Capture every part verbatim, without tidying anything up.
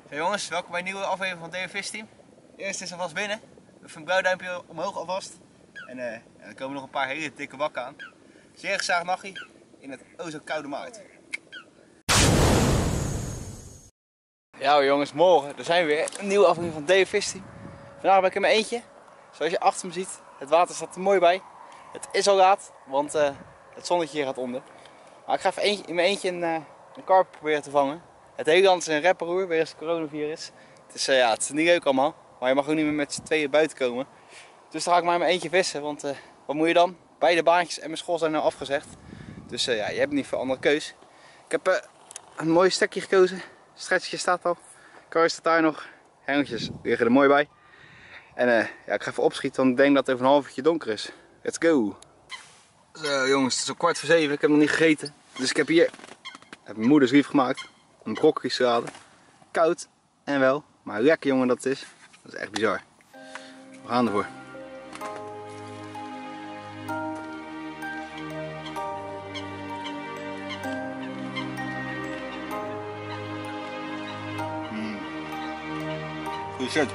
Hey jongens, welkom bij een nieuwe aflevering van D W Vis Team. Eerst is alvast binnen. Even een blauw duimpje omhoog alvast. En uh, er komen nog een paar hele dikke wakken aan. Zeer gezellig nachtje in het o zo koude maart. Ja jongens, morgen er zijn we weer. Een nieuwe aflevering van D W Vis Team. Vandaag ben ik in mijn eentje. Zoals je achter me ziet, het water staat er mooi bij. Het is al laat, want uh, het zonnetje hier gaat onder. Maar ik ga even eentje, in mijn eentje een, uh, een karper proberen te vangen. Het hele land is een rapperroer, weer eens het coronavirus. Het is, uh, ja, het is niet leuk allemaal, maar je mag ook niet meer met z'n tweeën buiten komen. Dus dan ga ik maar in mijn eentje vissen, want uh, wat moet je dan? Beide baantjes en mijn school zijn nu afgezegd. Dus uh, ja, je hebt niet veel andere keus. Ik heb uh, een mooi stekje gekozen. Stretchje staat al. Karre staat daar nog. Hengeltjes liggen er mooi bij. En uh, ja, ik ga even opschieten, want ik denk dat het over een half uurtje donker is. Let's go! Zo jongens, het is al kwart voor zeven. Ik heb nog niet gegeten. Dus ik heb hier heb mijn moeders lief gemaakt. Een broccoli salade. Koud en wel, maar lekker jongen dat het is. Dat is echt bizar. We gaan ervoor. Mm. Goeie shit.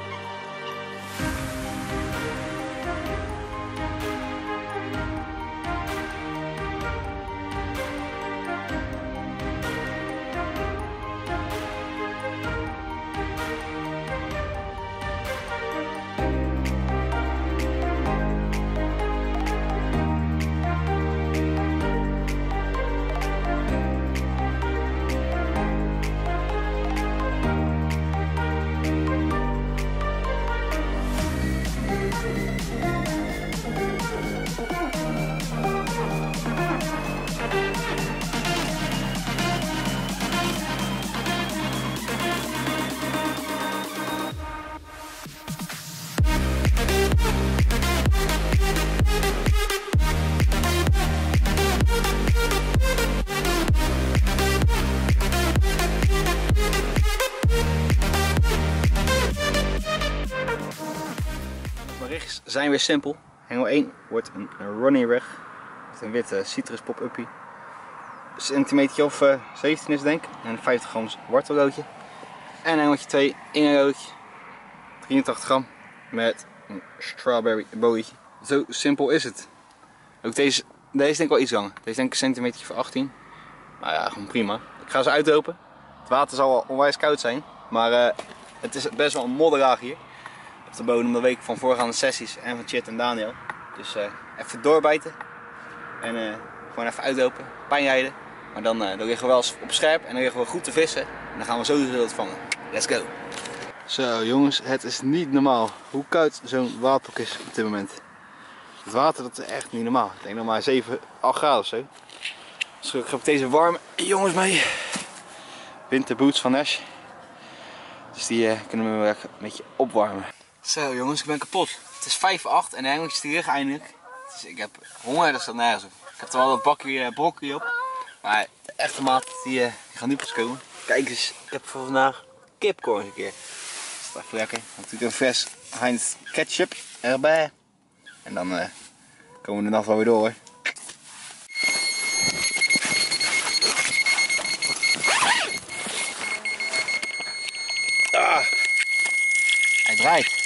Mijn rigs zijn weer simpel. Hengel één wordt een, een running rig met een witte citrus pop-uppie. Een centimeter of uh, zeventien is het denk ik. En een vijftig gram wortelloodje. En hengeltje twee ingeloodje. drieëntachtig gram met een strawberry bootje. Zo simpel is het. Ook deze, deze denk ik wel iets langer. Deze denk ik een centimeter of achttien. Maar ja, gewoon prima. Ik ga ze uitlopen. Het water zal wel onwijs koud zijn. Maar uh, het is best wel een modderlaag hier. Op de bodem de week van voorgaande sessies en van Chit en Daniel. Dus uh, even doorbijten. En uh, gewoon even uitlopen. Pijnrijden. Maar dan, uh, dan liggen we wel eens op scherp en dan liggen we goed te vissen. En dan gaan we sowieso wat vangen. Let's go! Zo jongens, het is niet normaal hoe koud zo'n watertok is op dit moment. Het water dat is echt niet normaal. Ik denk nog maar zeven, acht graden of zo. Dus gelukkig heb ik deze warme jongens mee. Winterboots van Nash. Dus die uh, kunnen we wel een beetje opwarmen. Zo jongens, ik ben kapot. Het is vijf voor acht en de hengeltjes die liggen eindelijk. Dus ik heb honger, dat staat nergens op. Ik heb er wel een bakje uh, broccoli op. Maar de echte maat die, uh, die gaan nu pas komen. Kijk eens, ik heb voor vandaag kipcorn een keer. Dat is echt lekker. Dan doe ik een vers Heinz ketchup erbij. En dan uh, komen we de nacht wel weer door hoor. Ah, hij draait.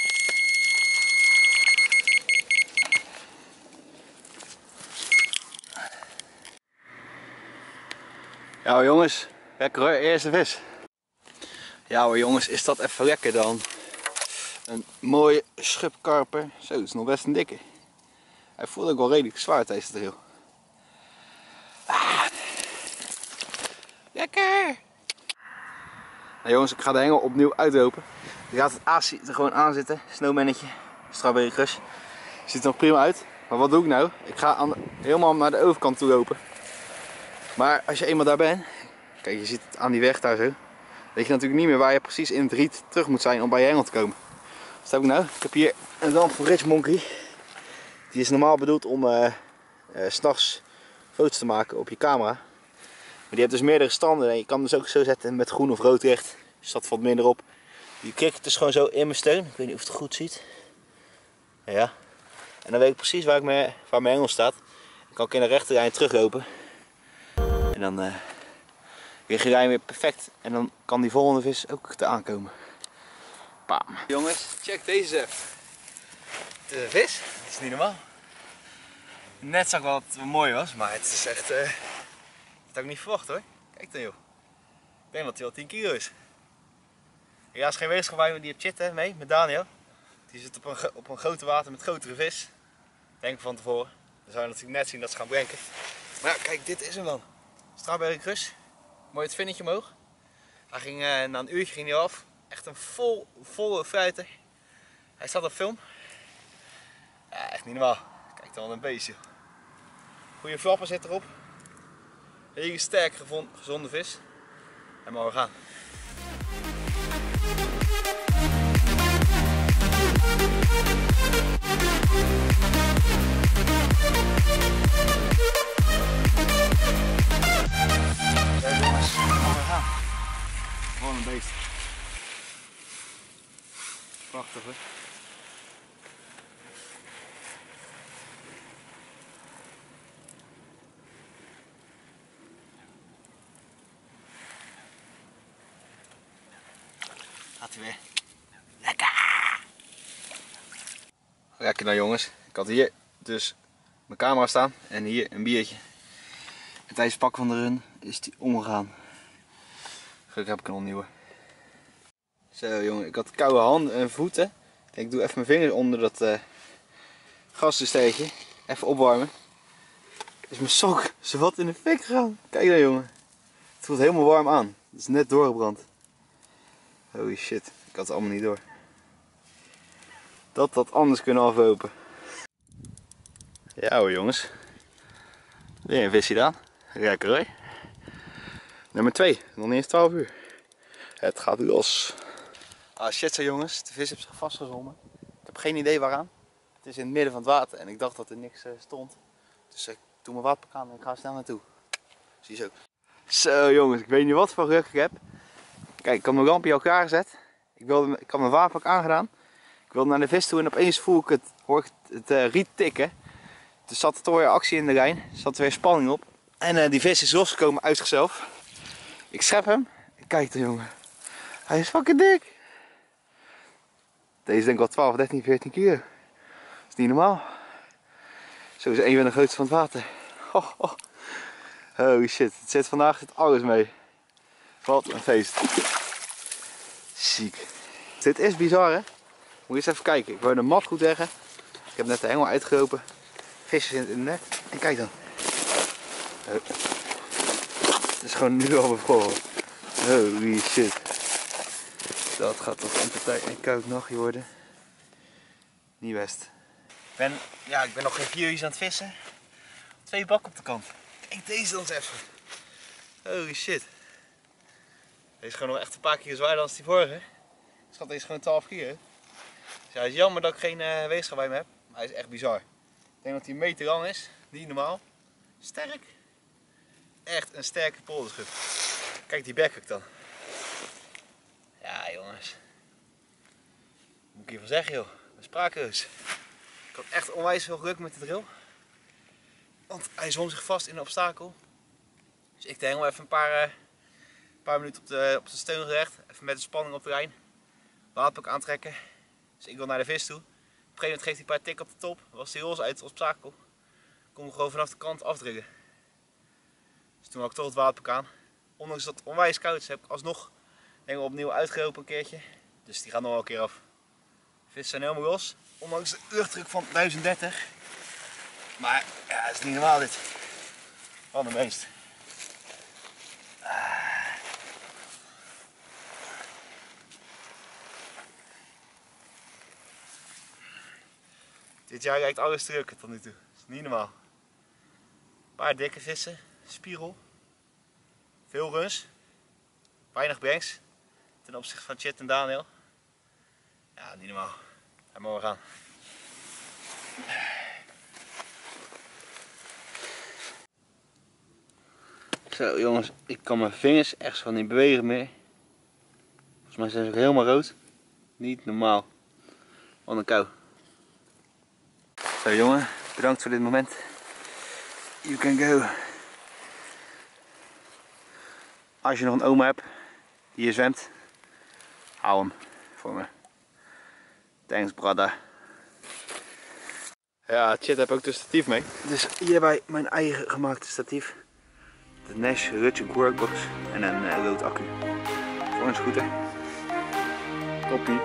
Ja hoor jongens, lekker hoor, eerste vis. Ja hoor jongens, is dat even lekker dan. Een mooie schubkarper. Zo, het is nog best een dikke. Hij voelt ook wel redelijk zwaar deze drill. Ah. Lekker! Nou jongens, ik ga de hengel opnieuw uitlopen. Je gaat het aas er gewoon aan zitten. Snowmannetje, strawberry crush. Ziet er nog prima uit. Maar wat doe ik nou? Ik ga aan, helemaal naar de overkant toe lopen. Maar als je eenmaal daar bent, kijk je ziet het aan die weg daar zo. Weet je natuurlijk niet meer waar je precies in het riet terug moet zijn om bij je hengel te komen. Wat heb ik nou? Ik heb hier een lamp van Rich Monkey. Die is normaal bedoeld om uh, uh, 's nachts foto's te maken op je camera. Maar die heeft dus meerdere standen en je kan hem dus ook zo zetten met groen of rood licht. Dus dat valt minder op. Die krikt dus gewoon zo in mijn steun. Ik weet niet of het goed ziet. Ja. En dan weet ik precies waar, ik me, waar mijn hengel staat. Dan kan ik in de rechterlijn teruglopen. En dan uh, Liggen jij weer perfect en dan kan die volgende vis ook te aankomen. Bam. Jongens, check deze even. De vis, dat is niet normaal. Net zag ik wel dat het mooi was, maar het is echt... Uh, dat had ik niet verwacht hoor. Kijk dan joh. Ik denk dat hij wel tien kilo is. Ja, is geen weegschaal die hebt zitten mee met Daniel. Die zit op een, op een grote water met grotere vis. Denk ik van tevoren. Dan zou je natuurlijk net zien dat ze gaan brenken. Maar ja, kijk, dit is hem dan. Strawberry Crush. Mooi het vinnetje omhoog. Hij ging, uh, na een uurtje ging hij af. Echt een vol, volle fruiter. Hij staat op film. Ja, echt niet normaal. Kijk dan een beestje. Goede flappen zit erop. Hele sterk gezonde vis. En maar we gaan. Ja jongens, we gaan. Gewoon een beest. Prachtig hoor. Gaat hij weer. Lekker! Lekker nou jongens. Ik had hier dus mijn camera staan en hier een biertje. En tijdens het pakken van de run is die omgegaan. Gelukkig heb ik een opnieuwe. Zo jongen, ik had koude handen en voeten. Ik denk, ik doe even mijn vingers onder dat uh, gassensteegje. Even opwarmen. Is mijn sok zowat in de fik gegaan. Kijk nou jongen. Het voelt helemaal warm aan. Het is net doorgebrand. Holy shit, ik had het allemaal niet door. Dat had anders kunnen aflopen. Ja hoor jongens. Weer een visje gedaan. Lekker hoor. Nummer twee, nog niet eens twaalf uur. Het gaat los. Ah shit zo jongens, de vis heeft zich vastgezwommen. Ik heb geen idee waaraan. Het is in het midden van het water en ik dacht dat er niks uh, stond. Dus ik doe mijn waterpak aan en ik ga snel naartoe. Zie je zo. Zo jongens, ik weet niet wat voor geluk ik heb. Kijk, ik had mijn lampje al klaargezet. Ik, wilde, ik had mijn waterpak aangedaan. Ik wilde naar de vis toe en opeens voel ik het, hoor ik het, het uh, riet tikken. Dus zat er toch weer actie in de lijn. Er zat er weer spanning op. En uh, die vis is losgekomen uit zichzelf. Ik schep hem. Kijk dan jongen. Hij is fucking dik. Deze denk ik wel twaalf, dertien, veertien kilo. Dat is niet normaal. Zo is een van de grootste van het water. Oh, oh. Holy shit. Het zit vandaag zit alles mee. Wat een feest. Ziek. Dit is bizar hè. Moet je eens even kijken. Ik wou de mat goed leggen. Ik heb net de hengel uitgelopen. Visjes in het net. En kijk dan. Het is gewoon nu al bevroren. Holy shit. Dat gaat toch een partij een koud nachtje worden. Niet best. Ik ben, ja, ik ben nog geen vier uur aan het vissen. Twee bakken op de kant. Kijk deze dan eens even. Holy shit. Deze is gewoon nog echt een paar keer zwaarder dan die vorige. Schat, deze is gewoon twaalf kilo. Dus ja, het is jammer dat ik geen uh, weegschaal bij me heb. Maar hij is echt bizar. Ik denk dat hij een meter lang is. Niet normaal. Sterk. Echt een sterke polderschub. Kijk die bek ook dan. Ja jongens. Wat moet ik hiervan zeggen joh. Ik ben sprakeloos. Ik had echt onwijs veel geluk met de drill. Want hij zwom zich vast in een obstakel. Dus ik denk wel even een paar, uh, paar minuten op de, op de steun gerecht. Even met de spanning op de lijn. Waterpak aantrekken. Dus ik wil naar de vis toe. Op een gegeven moment geeft hij een paar tikken op de top. Was hij los uit het obstakel. Kon hem gewoon vanaf de kant afdrukken. Dus toen had ik toch het waterpak aan. Ondanks dat het onwijs koud is, heb ik alsnog denk ik, opnieuw uitgelopen een keertje. Dus die gaat nog wel een keer af. De vissen zijn helemaal los. Ondanks de luchtdruk van duizend dertig. Maar ja, het is niet normaal dit. Wat een beest. Ah. Dit jaar lijkt alles te lukken tot nu toe. Dat is niet normaal. Een paar dikke vissen, spiegel, veel runs, weinig banks ten opzichte van Chit en Daniel. Ja, niet normaal. Daar mogen we gaan. Zo jongens, ik kan mijn vingers echt van niet bewegen meer. Volgens mij zijn ze ook helemaal rood. Niet normaal. Wat een kou. Zo jongen, bedankt voor dit moment. You can go. Als je nog een oma hebt die hier zwemt, hou hem voor me. Thanks brother. Ja, Chit heb ook de statief mee. Dus hierbij mijn eigen gemaakte statief. De Nash Rudge Workbox en een uh, rood accu. Voor een scooter. Toppie.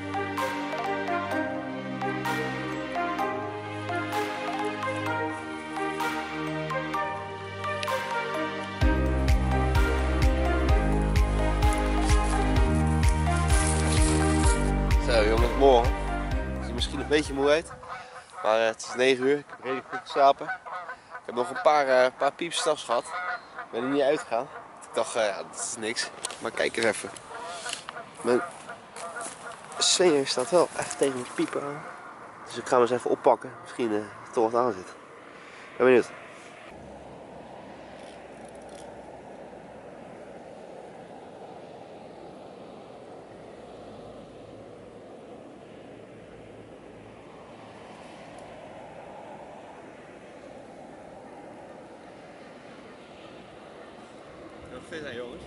Zo jongens, morgen. Het ziet misschien een beetje moe uit. Maar uh, het is negen uur, ik heb redelijk goed geslapen. Ik heb nog een paar, uh, paar pieps s'nachts gehad. Ik ben er niet uitgegaan. Ik dacht, uh, ja, dat is niks. Maar kijk eens even. Mijn swinger staat wel echt tegen mijn piepen aan. Dus ik ga hem eens even oppakken. Misschien uh, toch wat aan zit. Ik ben benieuwd. Vis zijn jongens.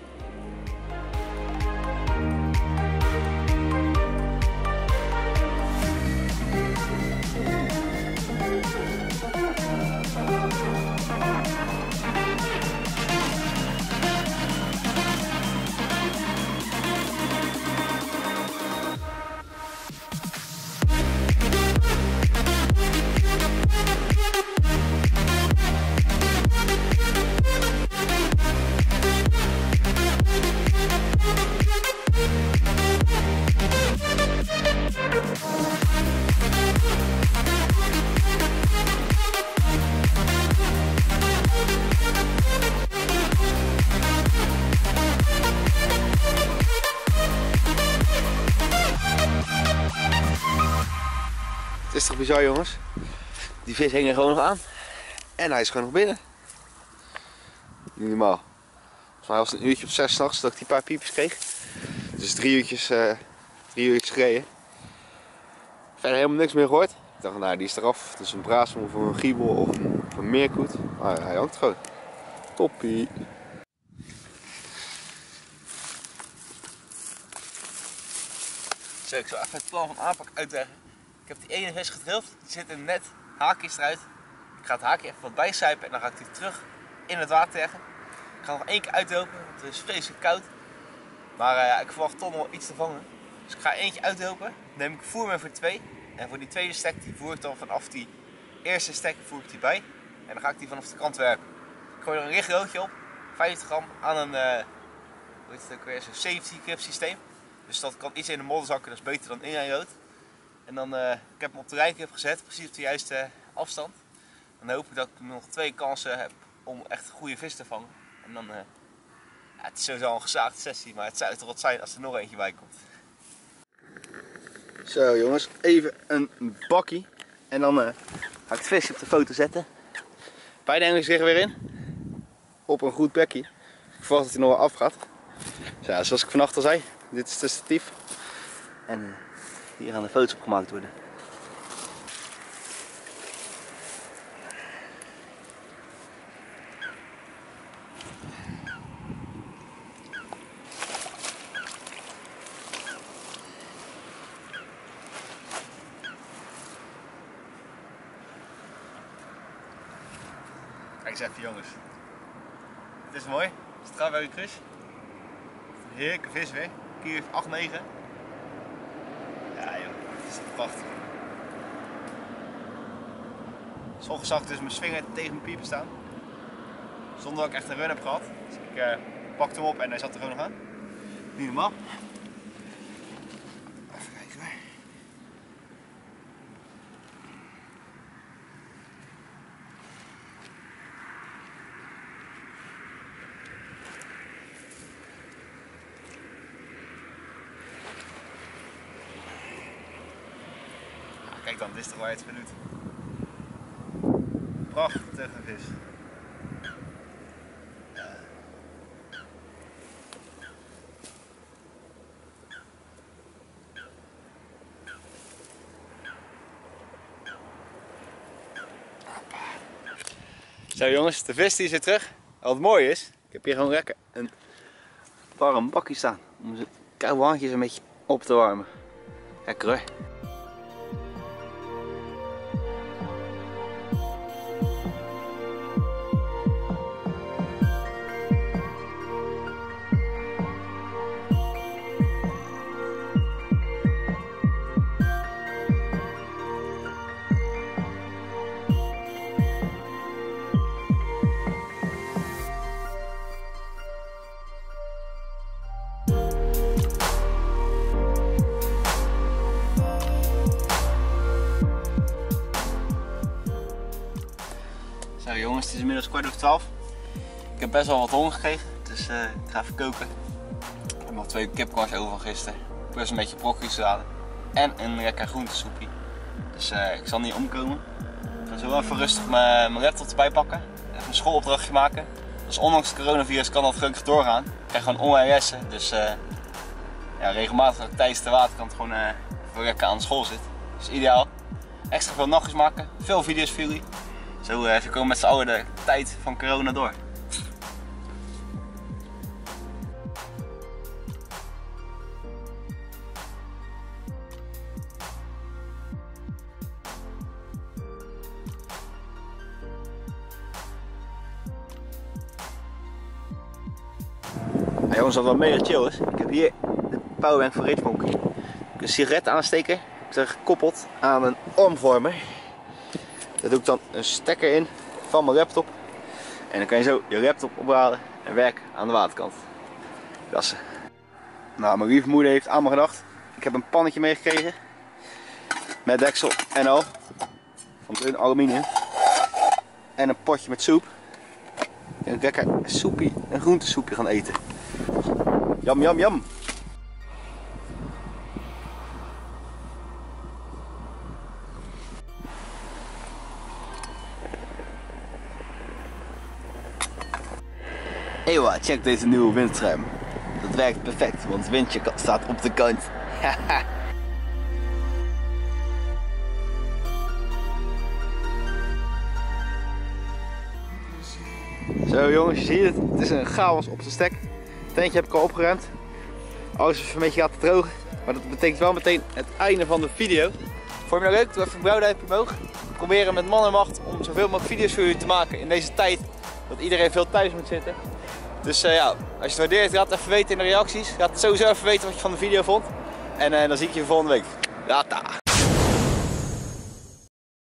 Het is toch bizar jongens, die vis hing er gewoon nog aan en hij is gewoon nog binnen. Niet normaal. Volgens mij was het een uurtje of zes 's nachts dat ik die paar piepjes kreeg. Dus drie uurtjes, uh, drie uurtjes gereden. Verder helemaal niks meer gehoord. Ik dacht nou die is eraf, het is een braasem of een giebel of een, of een meerkoet. Maar hij hangt gewoon. Toppie. Zo, ik zal even het plan van aanpak uitleggen. Ik heb die ene vis gedrild, die zit in net, haakjes eruit. Ik ga het haakje even wat bijsuipen en dan ga ik die terug in het water leggen. Ik ga nog één keer uitdopen, want het is vreselijk koud. Maar uh, ik verwacht toch nog iets te vangen. Dus ik ga eentje uitdopen, dan neem ik voer mee voor twee. En voor die tweede stek die voer ik dan vanaf die eerste stek voer ik die bij. En dan ga ik die vanaf de kant werpen. Ik gooi er een rigrootje op, vijftig gram aan een uh, hoe heet het ook weer, zo'n safety grip systeem. Dus dat kan iets in de modder zakken, dat is beter dan inlijnrood. En dan, uh, ik heb hem op de rijgrip gezet, precies op de juiste afstand. Dan hoop ik dat ik nog twee kansen heb om echt een goede vis te vangen. En dan, uh, ja, het is sowieso een gezaagde sessie, maar het zou toch wat zijn als er nog eentje bij komt. Zo jongens, even een bakkie. En dan uh, ga ik het visje op de foto zetten. Beide hengels liggen weer in. Op een goed bekje. Ik verwacht dat hij nog wel afgaat. Zo, ja, zoals ik vannacht al zei, dit is de statief. En uh, hier gaan de foto's op gemaakt worden. Kijk eens even jongens. Het is mooi. Strawberry Crush. Heerlijke vis weer. Kier acht negen. Ja joh, het is prachtig. Soms zag ik dus mijn swinger tegen mijn piepen staan. Zonder dat ik echt een run heb gehad. Dus ik uh, pakte hem op en hij zat er gewoon nog aan. Niet normaal. Even kijken hoor. Kijk dan, dit is toch waar je het voor doet. Prachtige vis. Zo jongens, de vis die is weer terug. En wat mooi is, ik heb hier gewoon lekker een warm bakje staan om zijn koude handjes een beetje op te warmen. Lekker hoor. Zo jongens, het is inmiddels kwart over twaalf. Ik heb best wel wat honger gekregen, dus uh, ik ga even koken. Ik heb nog twee kipkorns over van gisteren, plus een beetje broccoli salade en een lekker groentesoepje. Dus uh, ik zal niet omkomen. Ik ga zo even rustig mijn, mijn laptop erbij pakken, even een schoolopdrachtje maken. Dus ondanks het coronavirus kan dat gelukkig doorgaan. Ik krijg gewoon online lessen, dus uh, ja, regelmatig tijdens de waterkant gewoon uh, even lekker aan de school zit. Dus ideaal. Extra veel nachtjes maken, veel video's voor jullie. Zo uh, komen we met z'n allen de tijd van corona door. Ja, jongens, dat wel mega chill is. Ik heb hier de powerbank van Richmond. Ik heb een sigaret aansteker. Ik heb er gekoppeld aan een armvormer. Daar doe ik dan een stekker in van mijn laptop. En dan kan je zo je laptop ophalen en werken aan de waterkant. Klasse. Nou, mijn lieve moeder heeft aan me gedacht. Ik heb een pannetje meegekregen. Met deksel en al. Van dun aluminium. En een potje met soep. En een lekker soepie, een groentesoepje gaan eten. Jam, jam, jam. Ewa, check deze nieuwe windscherm. Dat werkt perfect, want het windje staat op de kant. Zo jongens, je ziet het. Het is een chaos op zijn stek. Het tentje heb ik al opgeruimd. Alles is even een beetje laten drogen. Maar dat betekent wel meteen het einde van de video. Vond je me nou leuk? Doe even een blauwduimpje omhoog. We proberen met man en macht om zoveel mogelijk video's voor jullie te maken in deze tijd dat iedereen veel thuis moet zitten. Dus uh, ja, als je het waardeert, laat het even weten in de reacties. Laat het sowieso even weten wat je van de video vond. En uh, dan zie ik je volgende week. Later!